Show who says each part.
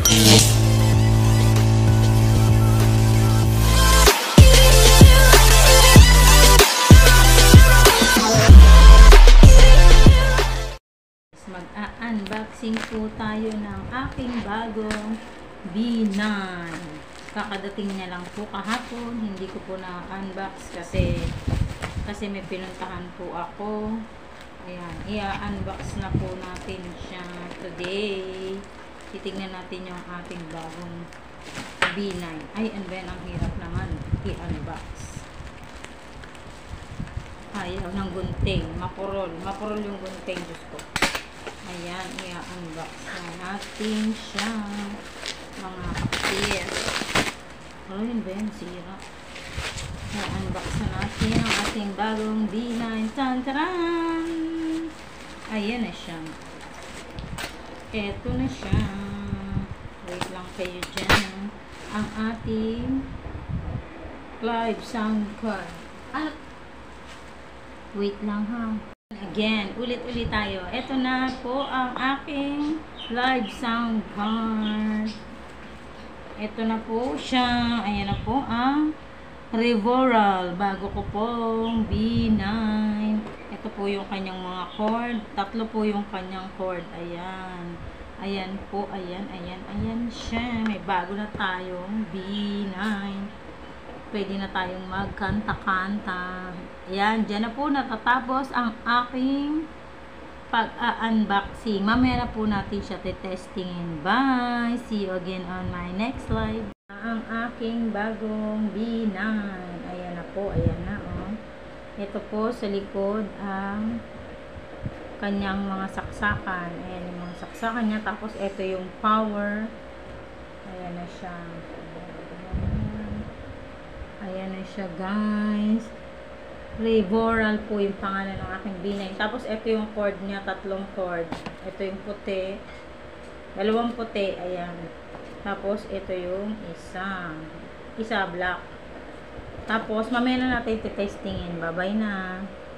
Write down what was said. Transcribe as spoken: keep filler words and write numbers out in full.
Speaker 1: Mag-unboxing po tayo ng aking bagong B nine. Kakadating niya lang po kahapon. Hindi ko po na-unbox kasi kasi may pinuntahan po ako. Ayan, i-unbox na po natin siya today. Titignan natin yung ating bagong B nine. Ay, and then ang hirap naman i-unbox. Ayaw ng gunting. Mapurol. Mapurol yung gunting. Diyos ko. Ayan, i-unbox na natin siya. Mga kapatid. Oh, yun ba yun? Sira. I-unbox na natin ang ating bagong B nine. Tantaran! Ayan na siya. Eto na siya. Wait lang kayo dyan. Ang ating live sound card. Ah! Wait lang ha. Again, ulit-ulit tayo. Ito na po ang aking live sound card. Ito na po siya. Ayan na po ang Revoral. Bago ko pong B nine. Ito po yung kanyang mga chord. Tatlo po yung kanyang chord. Ayan. Ayan po. Ayan, ayan, ayan siya. May bago na tayong B nine. Pwede na tayong magkanta-kanta. Ayan, dyan na po natatapos ang aking pag-unboxing. Mamaya na po natin siya testingin. Bye! See you again on my next live. Ang aking bagong B nine. Ayan na po, ayan na oh. Ito po sa likod ang kanyang mga saksakan. Ayan yung mga saksakan niya. Tapos ito yung power. Ayan na siya. Ayan na siya guys. Revoral po yung pangalan ng aking B nine. Tapos ito yung cord niya, tatlong cord. Ito yung puti. Dalawang puti, ayan. Tapos ito yung isa. Isa black. Tapos mamaya na natin testingin. Bye-bye na.